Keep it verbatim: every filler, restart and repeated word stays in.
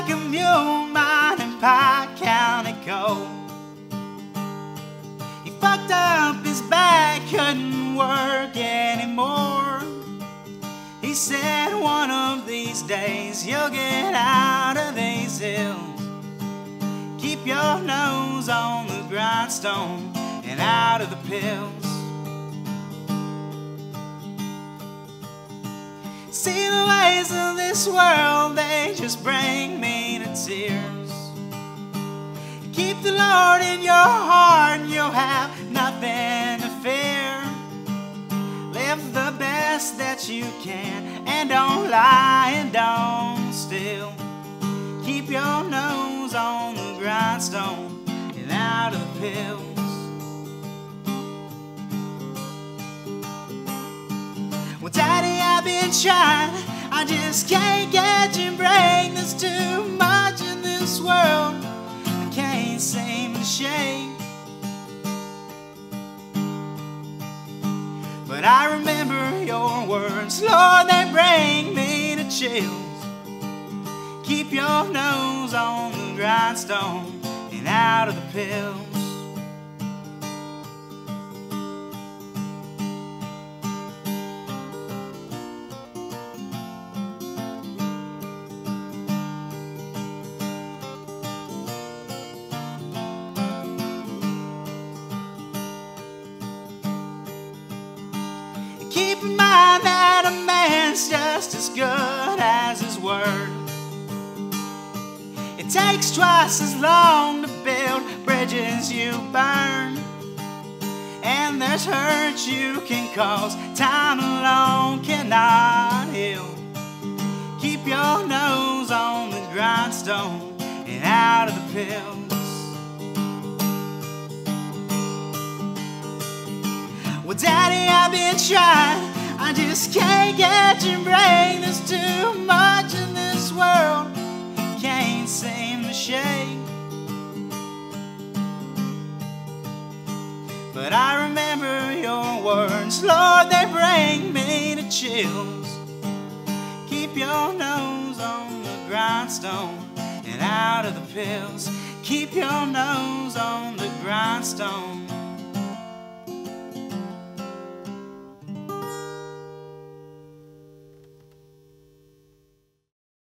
a mule mining Pike County coal. He fucked up his back, couldn't work anymore. He said one of these days you'll get out of these hills. Keep your nose on the grindstone and out of the pills. See, the ways of this world, they just bring me to tears. Keep the Lord in your heart and you'll have nothing to fear. Live the best that you can and don't lie and don't steal. Keep your nose on the grindstone and out of the pills. Well, Daddy, I've been trying, I just can't get your brain. There's too much in this world I can't seem to shake. But I remember your words, Lord, they bring me to chills. Keep your nose on the grindstone and out of the pills. Keep in mind that a man's just as good as his word. It takes twice as long to build bridges you burn. And there's hurt you can cause, time alone cannot heal. Keep your nose on the grindstone and out of the pills. Well, Daddy, I've been trying, I just can't get your brain. There's too much in this world, can't seem to shake. But I remember your words, Lord, they bring me to chills. Keep your nose on the grindstone and out of the pills. Keep your nose on the grindstone